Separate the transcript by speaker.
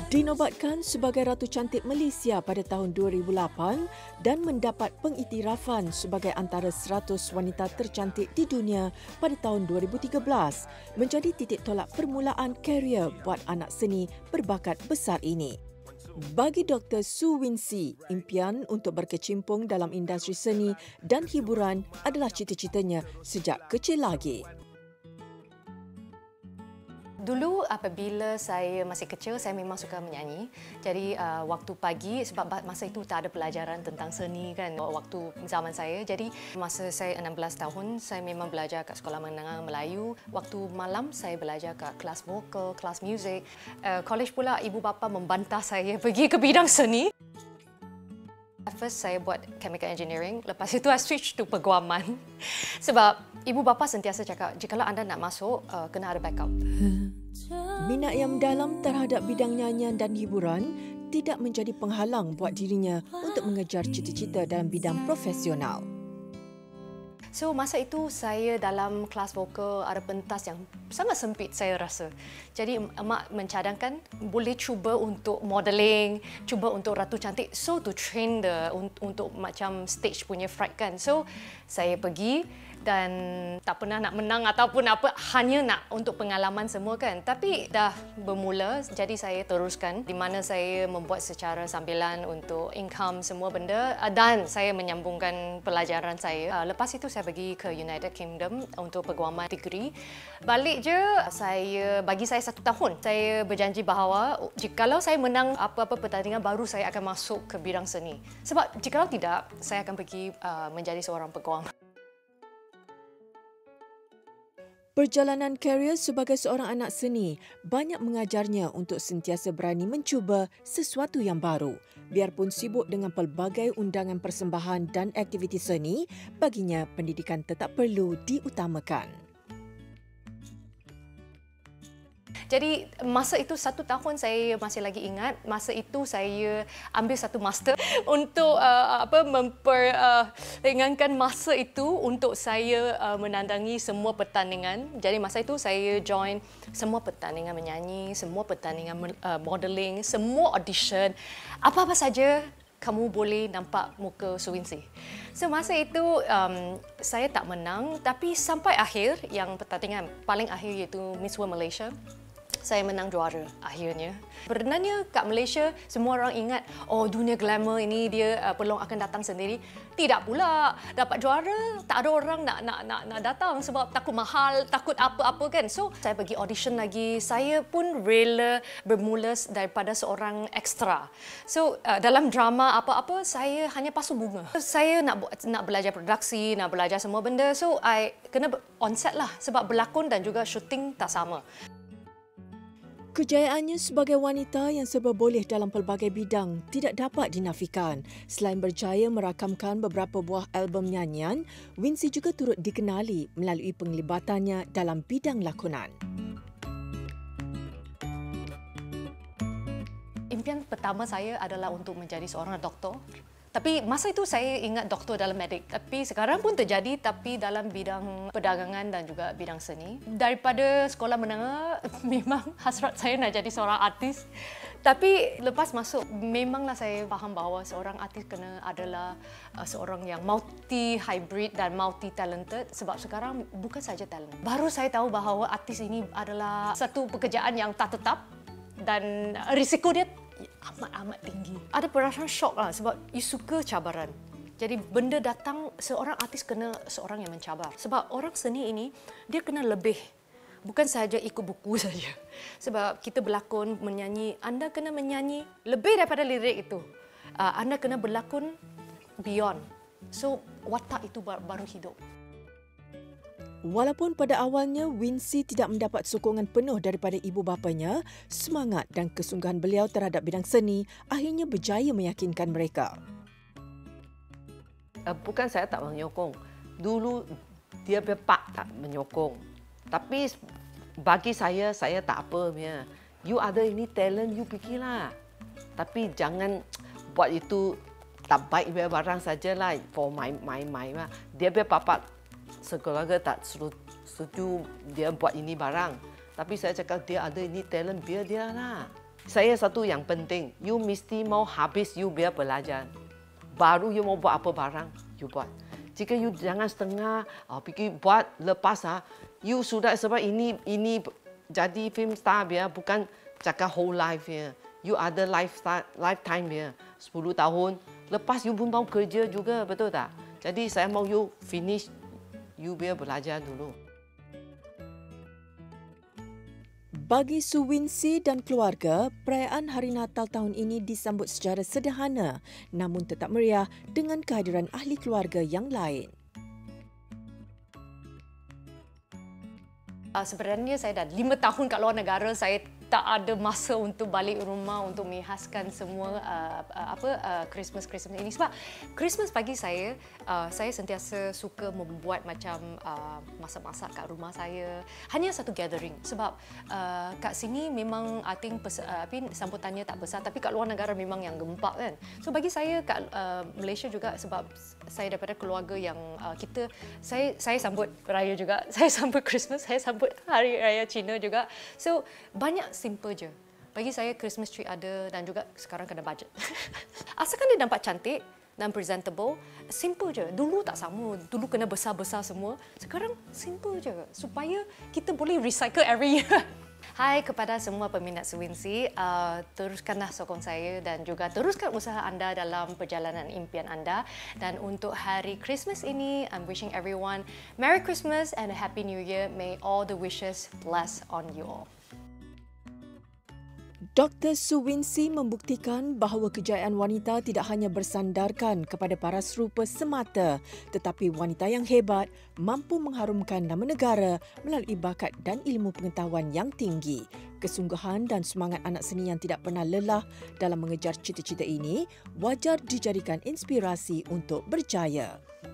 Speaker 1: Dinobatkan sebagai Ratu Cantik Malaysia pada tahun 2008 dan mendapat pengiktirafan sebagai antara 100 wanita tercantik di dunia pada tahun 2013 menjadi titik tolak permulaan karier buat anak seni berbakat besar ini. Bagi Dr. Su Wincy, impian untuk berkecimpung dalam industri seni dan hiburan adalah cita-citanya sejak kecil lagi.
Speaker 2: Dulu apabila saya masih kecil, saya memang suka menyanyi. Jadi waktu pagi, sebab masa itu tak ada pelajaran tentang seni kan, waktu zaman saya. Jadi masa saya 16 tahun, saya memang belajar kat Sekolah Menengah Melayu. Waktu malam, saya belajar kat kelas vokal, kelas muzik. College pula, ibu bapa membantah saya pergi ke bidang seni. First, saya buat chemical engineering. Lepas itu, I switch to peguaman. Sebab ibu bapa sentiasa cakap, jikalau anda nak masuk, kena ada backup.
Speaker 1: Minat yang mendalam terhadap bidang nyanyian dan hiburan tidak menjadi penghalang buat dirinya untuk mengejar cita-cita dalam bidang profesional.
Speaker 2: So, masa itu saya dalam kelas vokal ada pentas yang sangat sempit saya rasa. Jadi, mak mencadangkan boleh cuba untuk modeling, cuba untuk Ratu Cantik. So, to train untuk macam stage punya fright kan. So, saya pergi dan tak pernah nak menang ataupun apa, hanya nak untuk pengalaman semua kan. Tapi dah bermula, jadi saya teruskan di mana saya membuat secara sambilan untuk income semua benda dan saya menyambungkan pelajaran saya. Lepas itu saya pergi ke United Kingdom untuk peguaman degree. Balik je, bagi saya 1 tahun. Saya berjanji bahawa jikalau saya menang apa-apa pertandingan baru saya akan masuk ke bidang seni. Sebab jikalau tidak, saya akan pergi menjadi seorang peguam.
Speaker 1: Perjalanan karier sebagai seorang anak seni banyak mengajarnya untuk sentiasa berani mencuba sesuatu yang baru. Biarpun sibuk dengan pelbagai undangan persembahan dan aktiviti seni, baginya pendidikan tetap perlu diutamakan.
Speaker 2: Jadi masa itu 1 tahun saya masih lagi ingat, masa itu saya ambil satu master untuk memperingatkan masa itu untuk saya menandangi semua pertandingan. Jadi masa itu saya join semua pertandingan menyanyi, semua pertandingan modeling, semua audition, apa-apa saja kamu boleh nampak muka Su Wincy. So masa itu saya tak menang, tapi sampai akhir yang pertandingan paling akhir iaitu Miss World Malaysia, saya menang juara akhirnya. Sebenarnya kat Malaysia, semua orang ingat, oh dunia glamour ini dia peluang akan datang sendiri. Tidak pula. Dapat juara, tak ada orang nak datang sebab takut mahal, takut apa-apa kan. So, saya pergi audition lagi. Saya pun rela bermula daripada seorang ekstra. So, dalam drama apa-apa, saya hanya pasu bunga. Saya nak belajar produksi, nak belajar semua benda. So, I kena on set lah sebab berlakon dan juga syuting tak sama.
Speaker 1: Kejayaannya sebagai wanita yang serba boleh dalam pelbagai bidang tidak dapat dinafikan. Selain berjaya merakamkan beberapa buah album nyanyian, Wincy juga turut dikenali melalui penglibatannya dalam bidang lakonan.
Speaker 2: Impian pertama saya adalah untuk menjadi seorang doktor. Tapi masa itu saya ingat doktor dalam medik. Tapi sekarang pun terjadi, tapi dalam bidang perdagangan dan juga bidang seni. Daripada sekolah menengah, memang hasrat saya nak jadi seorang artis. Tapi lepas masuk, memanglah saya faham bahawa seorang artis kena adalah seorang yang multi-hybrid dan multi-talented. Sebab sekarang bukan saja talent. Baru saya tahu bahawa artis ini adalah satu pekerjaan yang tak tetap dan risiko dia amat tinggi. Ada perasaan syok lah sebab you suka cabaran. Jadi benda datang, seorang artis kena seorang yang mencabar. Sebab orang seni ini, dia kena lebih. Bukan sahaja ikut buku saja. Sebab kita berlakon, menyanyi, anda kena menyanyi lebih daripada lirik itu. Anda kena berlakon beyond. So, watak itu baru hidup.
Speaker 1: Walaupun pada awalnya Wincy tidak mendapat sokongan penuh daripada ibu bapanya, semangat dan kesungguhan beliau terhadap bidang seni akhirnya berjaya meyakinkan mereka.
Speaker 3: Bukan saya tak menyokong. Dulu dia berpak tak menyokong. Tapi bagi saya tak apa. You ada ini talent, you fikirlah. Tapi jangan buat itu tak baik barang sajalah for my. Dia berpak sekeluarga tak setuju dia buat ini barang. Tapi saya cakap dia ada ini talent, biar dia lah. Saya satu yang penting, you mesti mau habis you biar belajar. Baru you mau buat apa barang, you buat. Jika you jangan setengah, fikir buat lepas you sudah sebab ini jadi film star biar bukan cakap whole life ya. You ada lifetime ya, 10 tahun. Lepas you pun mau kerja juga, betul tak? Jadi saya mau you finish, you biar belajar dulu.
Speaker 1: Bagi Su Wincy dan keluarga, perayaan Hari Natal tahun ini disambut secara sederhana namun tetap meriah dengan kehadiran ahli keluarga yang lain.
Speaker 2: Sebenarnya saya dah 5 tahun kat luar negara, saya tak ada masa untuk balik rumah untuk menghaskan semua Christmas ini sebab Christmas bagi saya sentiasa suka membuat macam masak-masak kat rumah saya, hanya satu gathering sebab kat sini memang I think sambutannya tak besar, tapi kat luar negara memang yang gempak kan. So bagi saya kat Malaysia juga, sebab saya daripada keluarga yang saya sambut raya juga, saya sambut Christmas, saya sambut Hari Raya Cina juga. So banyak simple je. Bagi saya Christmas tree ada dan juga sekarang kena budget. Asalkan dia nampak cantik dan presentable, simple je. Dulu tak sama, dulu kena besar-besar semua. Sekarang simple je supaya kita boleh recycle every year. Hai kepada semua peminat Su Wincy, teruskanlah sokong saya dan juga teruskan usaha anda dalam perjalanan impian anda. Dan untuk hari Christmas ini, I'm wishing everyone Merry Christmas and a Happy New Year. May all the wishes bless on you all.
Speaker 1: Dr. Su Wincy membuktikan bahawa kejayaan wanita tidak hanya bersandarkan kepada paras rupa semata, tetapi wanita yang hebat mampu mengharumkan nama negara melalui bakat dan ilmu pengetahuan yang tinggi. Kesungguhan dan semangat anak seni yang tidak pernah lelah dalam mengejar cita-cita ini wajar dijadikan inspirasi untuk berjaya.